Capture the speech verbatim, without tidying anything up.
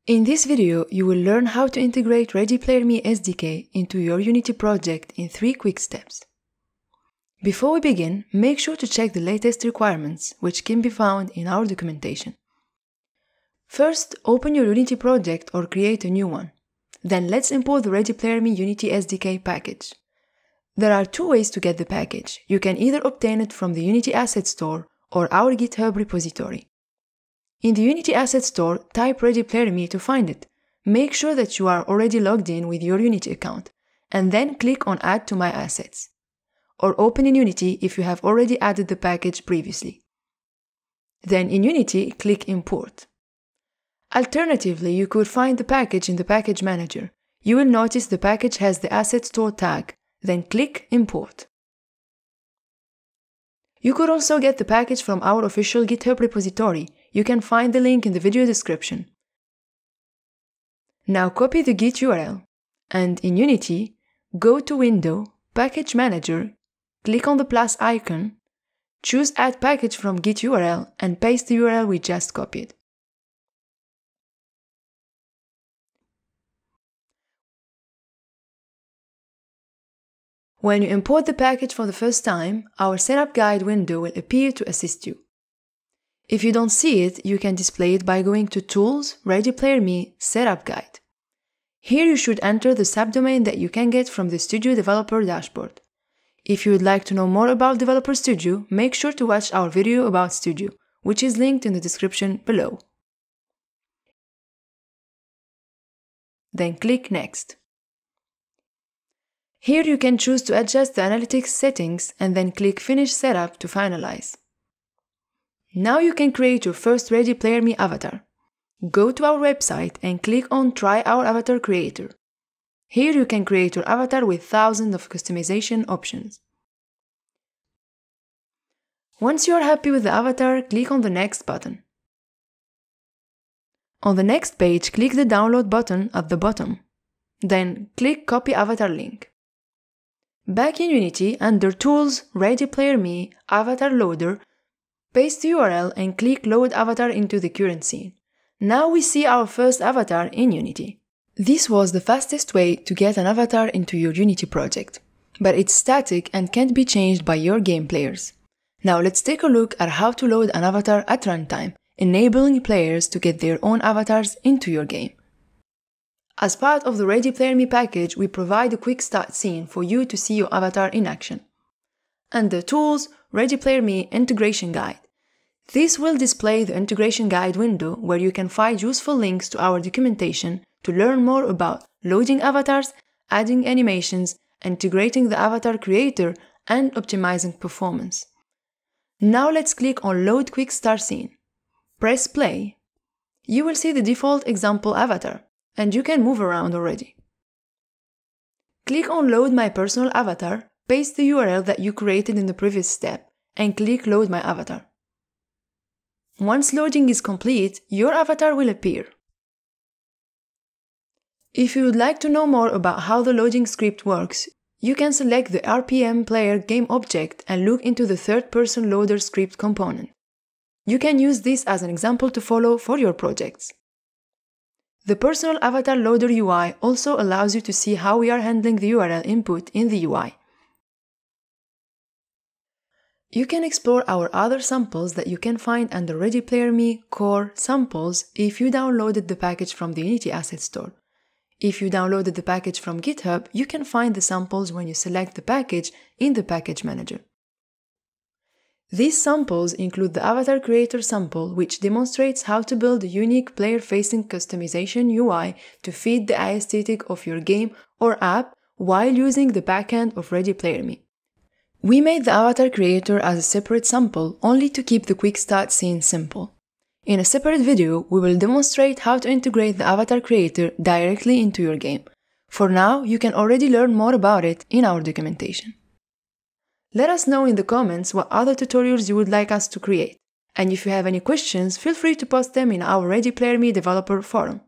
In this video, you will learn how to integrate Ready Player Me S D K into your Unity project in three quick steps. Before we begin, make sure to check the latest requirements, which can be found in our documentation. First, open your Unity project or create a new one. Then let's import the Ready Player Me Unity S D K package. There are two ways to get the package. You can either obtain it from the Unity Asset Store or our GitHub repository. In the Unity Asset Store, type Ready Player Me to find it. Make sure that you are already logged in with your Unity account, and then click on Add to My Assets. Or open in Unity if you have already added the package previously. Then in Unity, click Import. Alternatively, you could find the package in the Package Manager. You will notice the package has the Asset Store tag, then click Import. You could also get the package from our official GitHub repository. You can find the link in the video description. Now copy the Git U R L, and in Unity, go to Window, Package Manager, click on the plus icon, choose Add Package from Git U R L, and paste the U R L we just copied. When you import the package for the first time, our Setup Guide window will appear to assist you. If you don't see it, you can display it by going to Tools, Ready Player Me, Setup Guide. Here you should enter the subdomain that you can get from the Studio Developer dashboard. If you would like to know more about Developer Studio, make sure to watch our video about Studio, which is linked in the description below. Then click Next. Here you can choose to adjust the analytics settings and then click Finish Setup to finalize. Now you can create your first Ready Player Me avatar. Go to our website and click on Try Our Avatar Creator. Here you can create your avatar with thousands of customization options. Once you are happy with the avatar, click on the Next button. On the next page, click the Download button at the bottom. Then click Copy Avatar Link. Back in Unity, under Tools, Ready Player Me, Avatar Loader, paste the U R L and click Load Avatar into the current scene. Now we see our first avatar in Unity. This was the fastest way to get an avatar into your Unity project, but it's static and can't be changed by your game players. Now let's take a look at how to load an avatar at runtime, enabling players to get their own avatars into your game. As part of the Ready Player Me package, we provide a Quickstart Scene for you to see your avatar in action. Under Tools, Ready Player Me Integration Guide. This will display the Integration Guide window where you can find useful links to our documentation to learn more about loading avatars, adding animations, integrating the avatar creator, and optimizing performance. Now let's click on Load Quickstart Scene. Press play. You will see the default example avatar, and you can move around already. Click on Load My Personal Avatar, paste the U R L that you created in the previous step, and click Load My Avatar. Once loading is complete, your avatar will appear. If you would like to know more about how the loading script works, you can select the R P M Player Game object and look into the third-person loader script component. You can use this as an example to follow for your projects. The Personal Avatar Loader U I also allows you to see how we are handling the U R L input in the U I. You can explore our other samples that you can find under Ready Player Me Core Samples if you downloaded the package from the Unity Asset Store. If you downloaded the package from GitHub, you can find the samples when you select the package in the Package Manager. These samples include the Avatar Creator sample, which demonstrates how to build a unique player-facing customization U I to fit the aesthetic of your game or app while using the backend of Ready Player Me. We made the Avatar Creator as a separate sample only to keep the Quickstart Scene simple. In a separate video, we will demonstrate how to integrate the Avatar Creator directly into your game. For now, you can already learn more about it in our documentation. Let us know in the comments what other tutorials you would like us to create. And if you have any questions, feel free to post them in our Ready Player Me developer forum.